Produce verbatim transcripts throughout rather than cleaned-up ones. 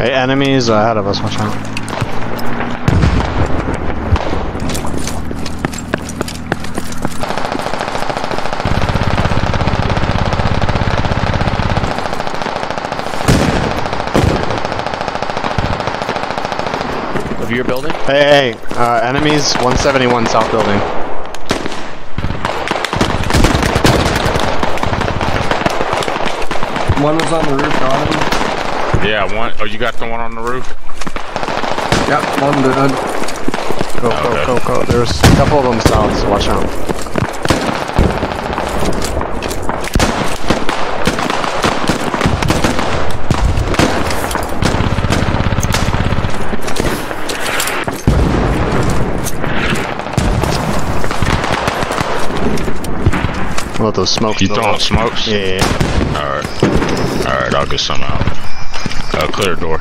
Hey, enemies ahead of us, watch out. Of your building? Hey, hey, uh, enemies, one seventy-one south building. One was on the roof, got him. Yeah, one. Oh, you got the one on the roof? Yep, one dead. Go, go, Okay. go, go. There's a couple of them south, so watch out. What about those smokes? You throwing smokes? Yeah, yeah, yeah. Alright. Alright, I'll get some out. Uh, clear door.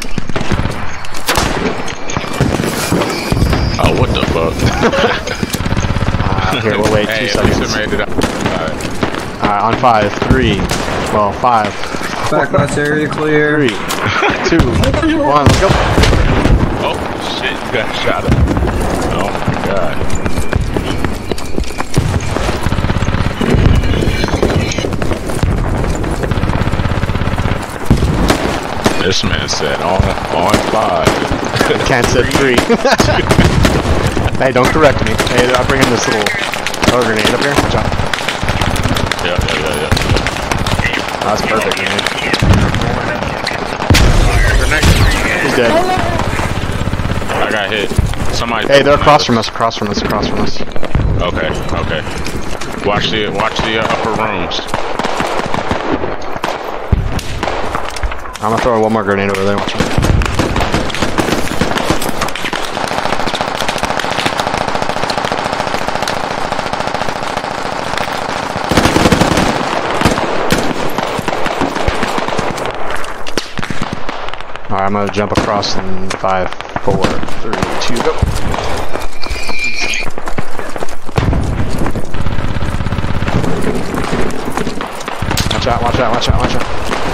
Oh, what the fuck? uh, here, we'll wait Hey, two at least seconds. I made it up. Alright. Uh, on five, three, well, five, Back last area clear. three, two, one, let's go. Oh, shit, you got shot at. Oh my god. This man said on on five. Can't say three. Hey, don't correct me. Hey, I'll bring in this little oh, grenade up here. Watch out. Yeah, yeah, yeah, yeah. Oh, that's perfect, man. Grenade. He's dead. I got hit. Somebody. Hey, they're across from us, across from us, across from us. Okay, okay. Watch the watch the uh, upper rooms. I'm gonna throw one more grenade over there. Watch out. Alright, I'm gonna jump across in five, four, three, two, go. Watch out, watch out, watch out, watch out.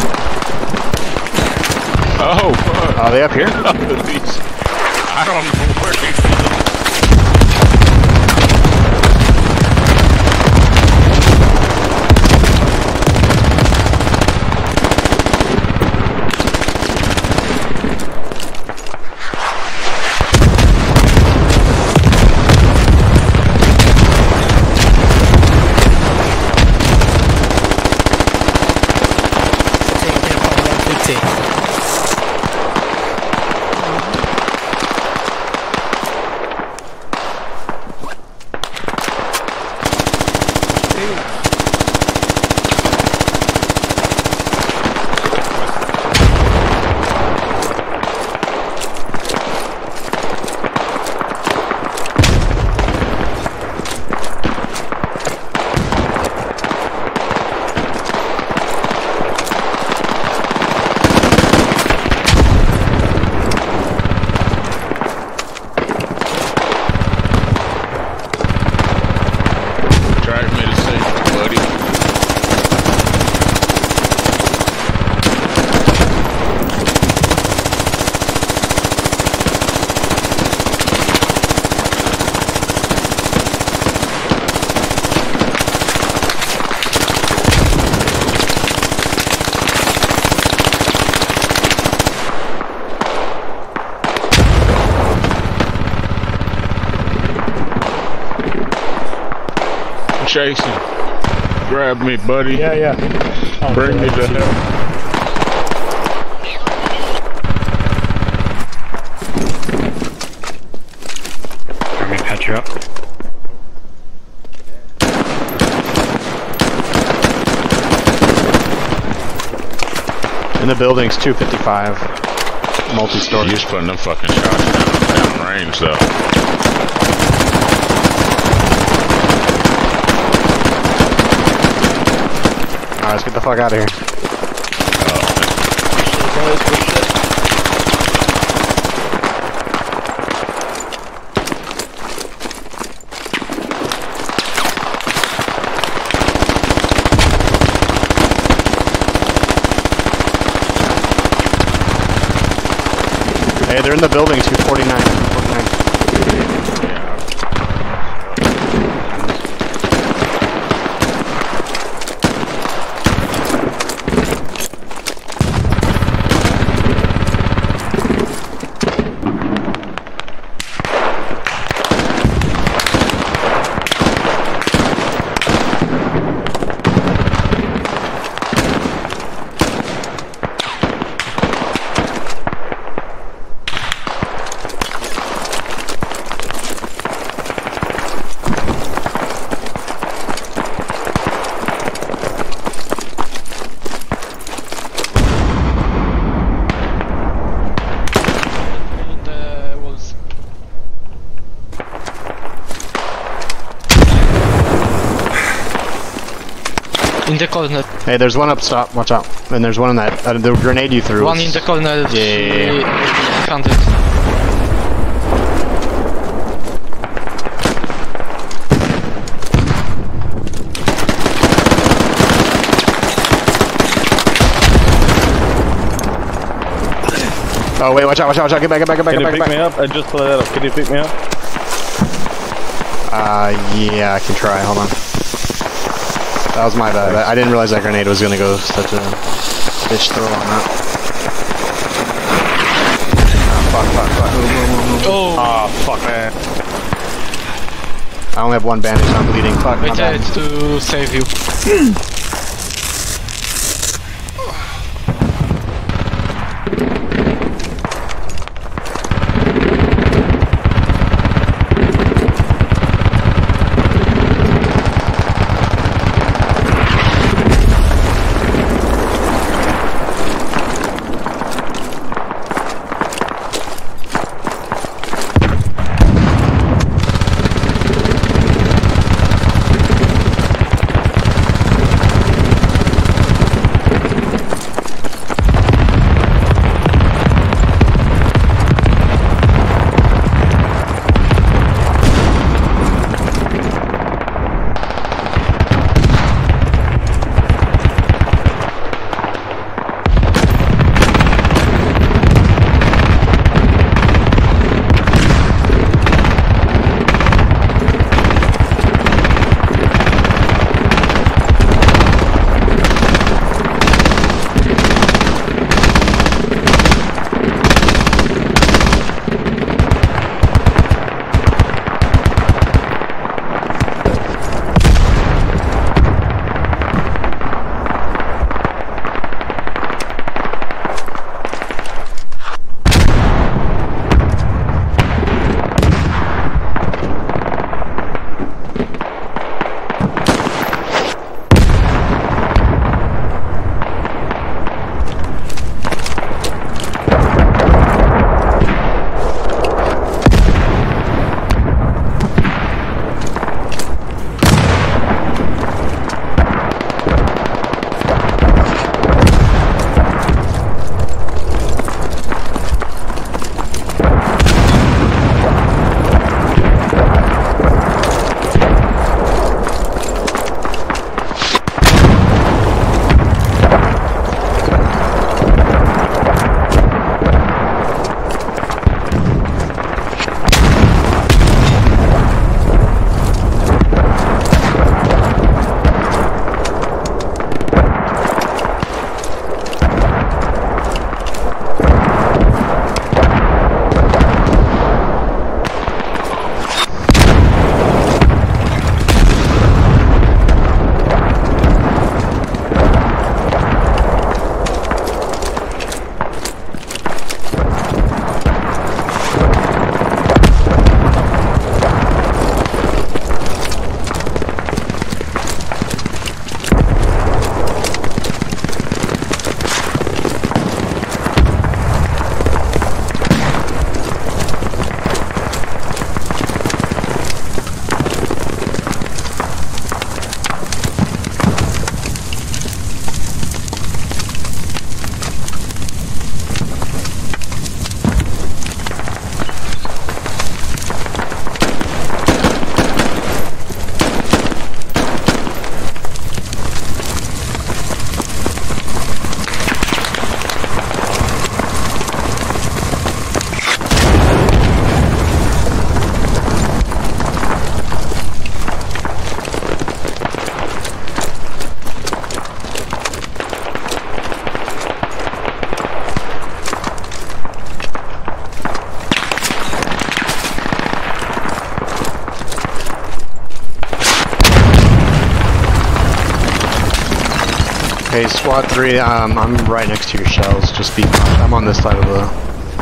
Oh, fuck. Are they up here? I don't know where they drive me to safety, buddy. Jason, grab me, buddy. Yeah, yeah. Oh, Bring me to help. Let me patch you up. In the building's two fifty-five. Multi-story. You just putting them fucking shots down, down range, though. Alright, let's get the fuck out of here. Hey, they're in the building, two forty-nine. forty-nine. In the corner. Hey, there's one up top. Watch out. And there's one in that. Uh, the grenade you threw. One was- in the corner. Yeah, yeah, yeah. three hundred. Oh wait, watch out, watch out, watch out. Get back, get back, get back, Can get you back, pick get me back. up? I just put that up. Can you pick me up? Uh, yeah, I can try. Hold on. That was my bad. I, I didn't realize that grenade was gonna go such a bitch throw on that. Ah, fuck, fuck, fuck. Oh, Ah, fuck, man. I only have one bandage. I'm bleeding. Fuck. wait my bad. to save you. Hey, squad three, um, I'm right next to your shells. Just be, I'm on this side of the...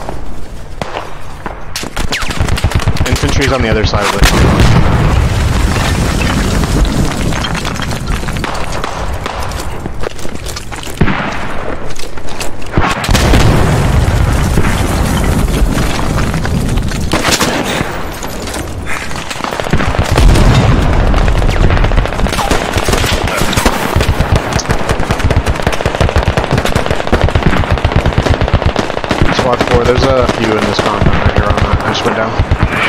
Infantry's on the other side of the... Squad four, there's a few in this compound right here on that. I just went down.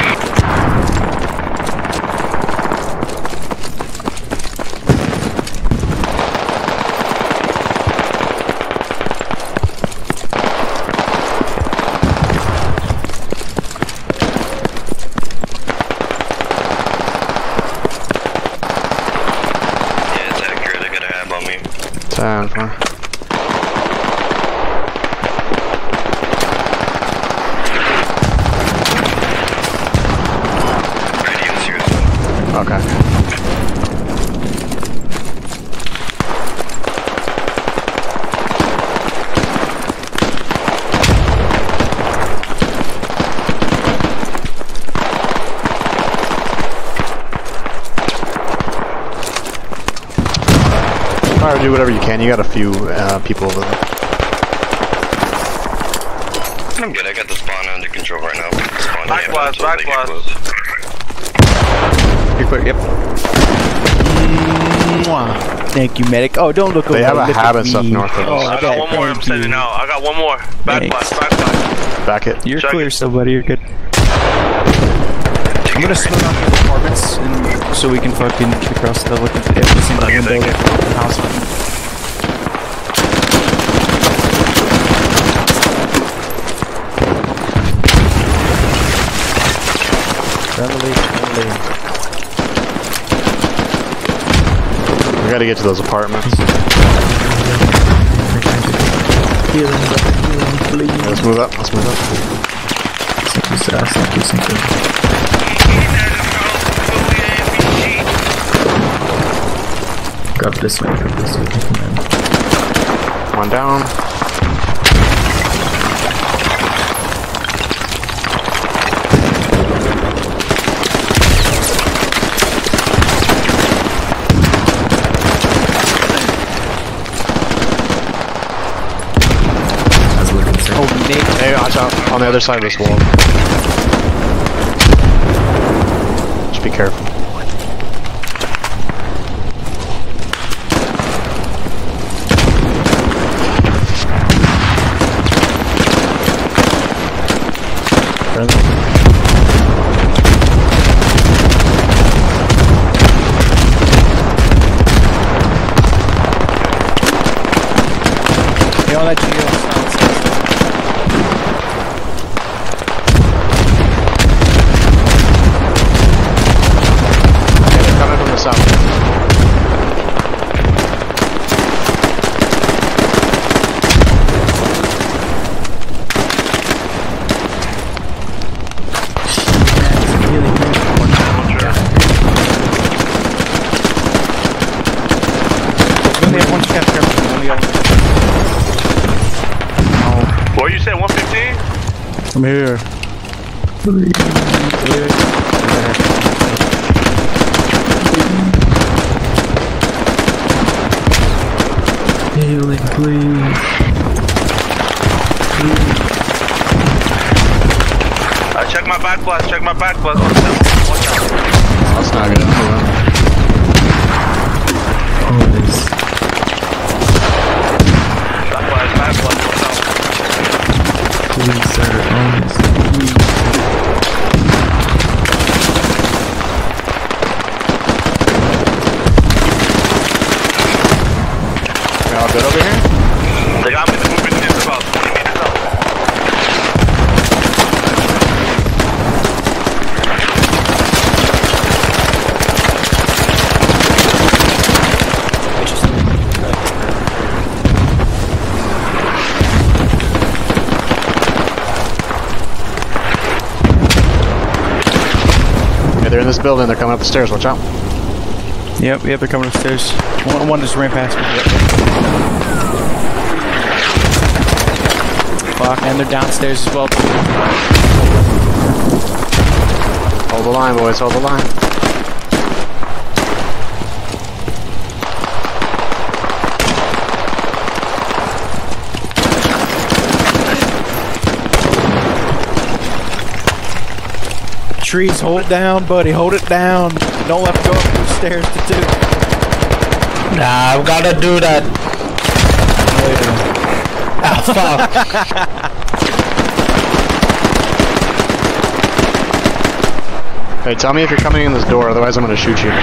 Yeah, it's accurate. They're gonna have on me. ten, four. Okay. Alright, do whatever you can. You got a few uh, people over there. I'm good. I got the spawn under control right now. Spawn Backblast, backblast. You're quick, yep. Mwah. Thank you, medic. Oh, don't look over. They have a look at habit me. stuff north of Oh, us. I got bet. one more. I'm Thank sending you. out. I got one more. Backblast, backblast. Back it. You're Check clear it. still, buddy. You're good. I'm gonna swing out the apartments and so we can fucking kick across the look at every single Okay, window thank of the house. Friendly, friendly. We gotta get to those apartments. Healing, healing, please. Let's move up, let's move up. Thank you, thank you. Grab this way, grab this way, man. One down. Oh, Nick. Hey, watch out. On the other side of this wall. Just be careful. Hey, I'll let you go. Coming from the south. Only have one step here. Only have What you said, one fifteen? I'm here. Healing, please. Uh, check my backblast, check my backblast. Watch out. That's not good. Hold on. Oh, this. Backblast, backblast, watch out. Please, sir. Oh, this. Please. We all good over here? They got me moving this about twenty meters out. Okay, they're in this building. They're coming up the stairs. Watch out. Yep, yep, they're coming upstairs. One, one just ran past me. Yep. Fuck, and they're downstairs as well. Hold the line, boys, hold the line. Trees, hold it down, buddy, hold it down. Don't let them go up the stairs to two. Nah, I've gotta do that. Later. Ah, fuck. Hey, tell me if you're coming in this door, otherwise I'm gonna shoot you.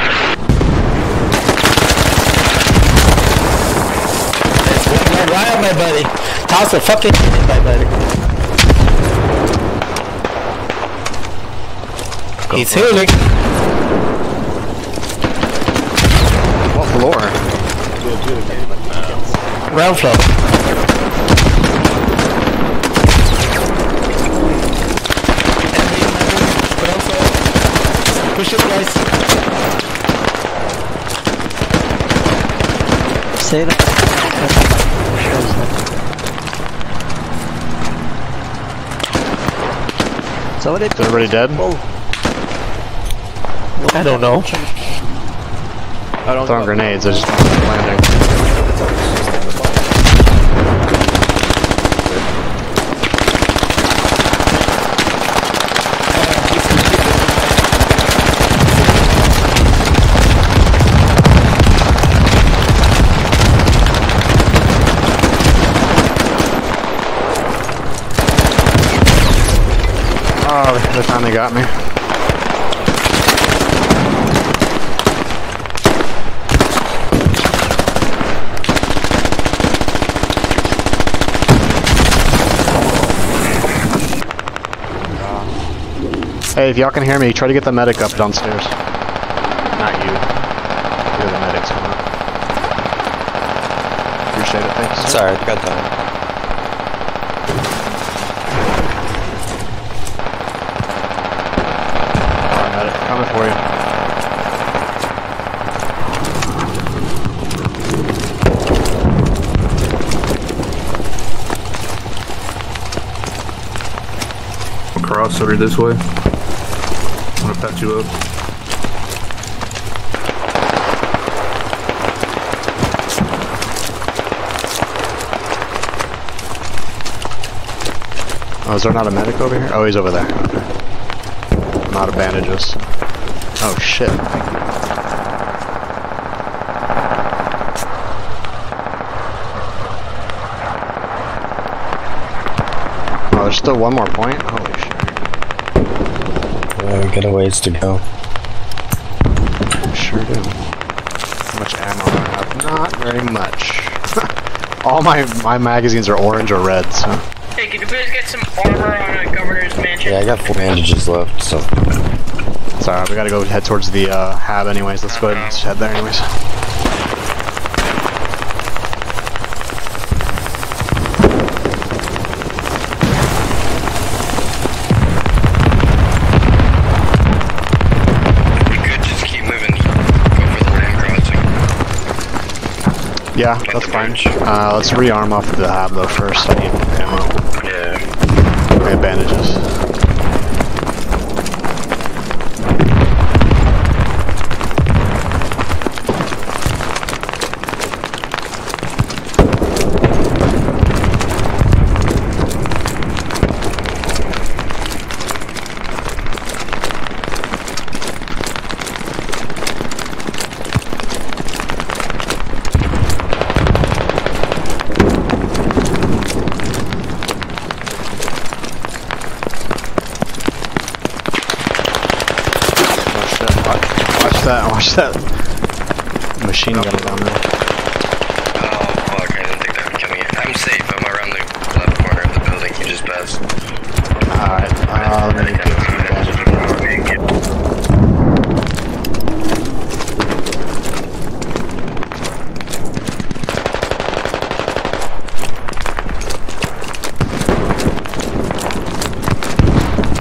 Why am I, buddy? Toss a fucking my buddy. He's healing. What floor? Ground floor. Ground floor. Push it, guys. Say that. Somebody. Is everybody dead? I don't know. I don't Throwing know. grenades, I just don't like landing. Oh, they finally got me. Hey, if y'all can hear me, try to get the medic up downstairs. Not you. You're the medics. Come on. Appreciate it, thanks. Sorry, I got that. Alright, medic, coming for you. Cross over this way. I'm gonna patch you up. Oh, is there not a medic over here? Oh, he's over there. Okay. I'm out of bandages. Oh, shit. Oh, there's still one more point? Holy shit. Yeah, we got a ways to go. Sure do. How much ammo do I have? Not very much. All my my magazines are orange or red, so. Hey, could you please get some armor on a governor's mansion? Yeah, I got four bandages left, so. It's alright, we gotta go head towards the uh, hab anyways. Let's go ahead and head there anyways. Yeah, that's fine. Uh, let's rearm off of the hab though first. I need ammo. Yeah. We have bandages. That, watch that machine gun down there. Oh fuck, I didn't think that would kill me. I'm safe, I'm around the left corner of the building you just passed. Alright, uh, let me get some bandages.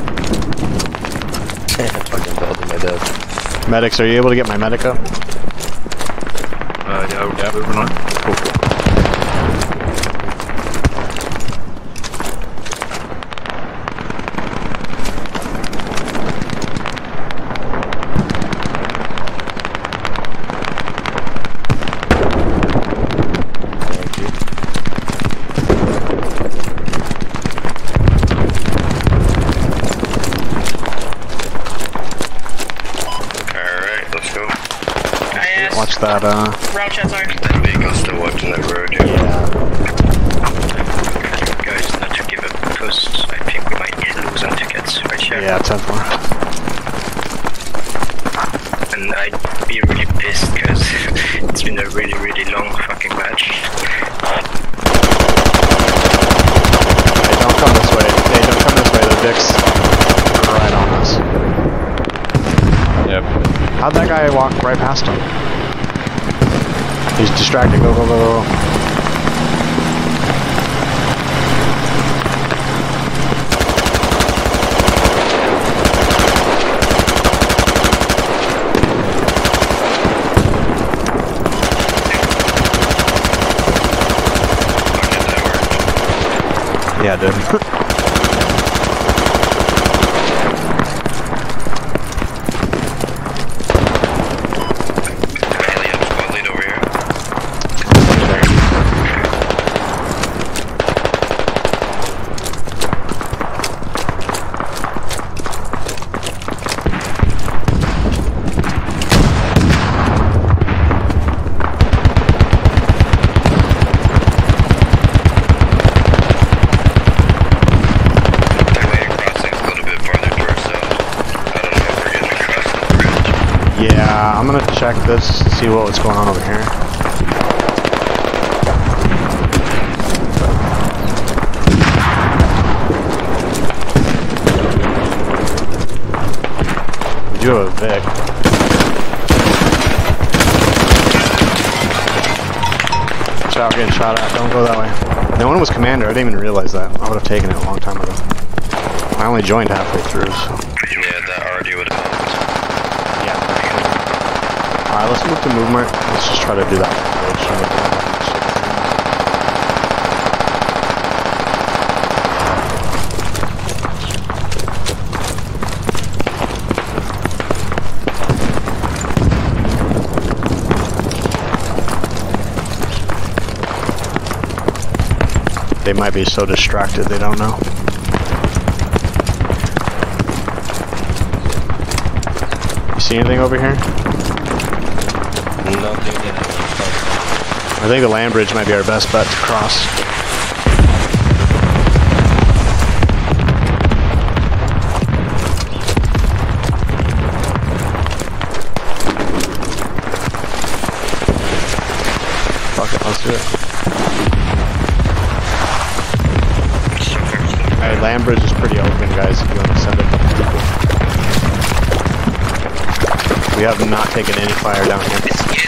Fucking building my death. Medics, are you able to get my medic up? Uh, yeah, we're just moving on. Cool, cool. Watch that, uh... Route chats are. That vehicle's still watching that road. Yeah. Guys, not to give up because I think we might lose on tickets right here. Yeah, ten four. And I'd be really pissed because it's been a really, really long fucking match. Hey, don't come this way. Hey, don't come this way. The Vicks are right on us. Yep. How'd that guy walk right past him? He's distracted. Go, go, go, go. Yeah, dude. Yeah, I'm gonna check this, see what was going on over here. We do have a Vic. Watch out, we're getting shot at. Don't go that way. No one was commander. I didn't even realize that. I would have taken it a long time ago. I only joined halfway through, so. Yeah, that already would have helped. Alright, let's move to movement. Let's just try to do that. They might be so distracted they don't know. You see anything over here? I think the land bridge might be our best bet to cross. Fuck it, let's do it. Alright, land bridge is pretty open, guys, if you want to send it. We have not taken any fire down here.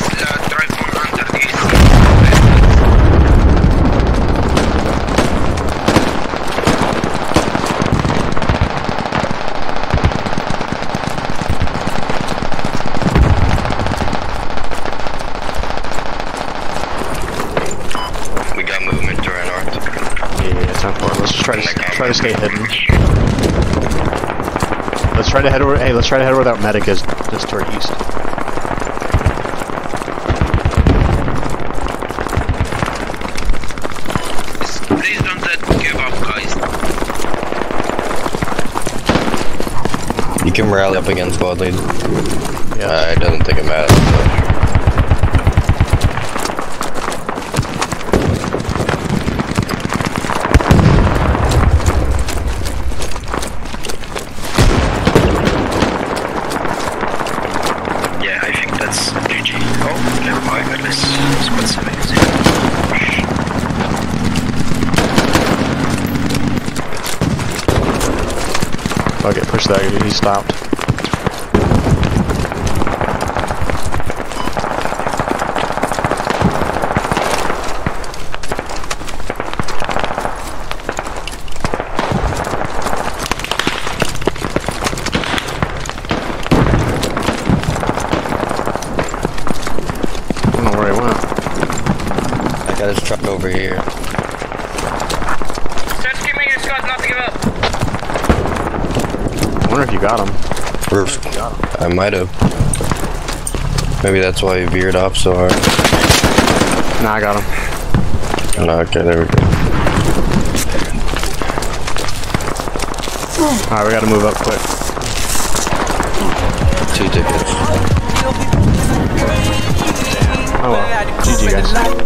We got movement to our north. Yeah, yeah, ten four. Let's just try to try to stay hidden. Let's try to head over. Hey, let's try to head where that medic is, just to our east. Please don't let give up, guys. You can rally up against squad lead. Yeah. Uh, it doesn't think it matters. Yeah, I think that's G G. Oh, never mind. At least squad seven is here. Fuck it, push that dude, he stopped. I don't know where he went. got his truck over here. Just keep making your squad not to give up. I wonder if you got him. Roof. I might have. Maybe that's why he veered off so hard. Nah, I got him. No, okay, there we go. Alright, we gotta move up quick. Two tickets. Oh well. G G guys.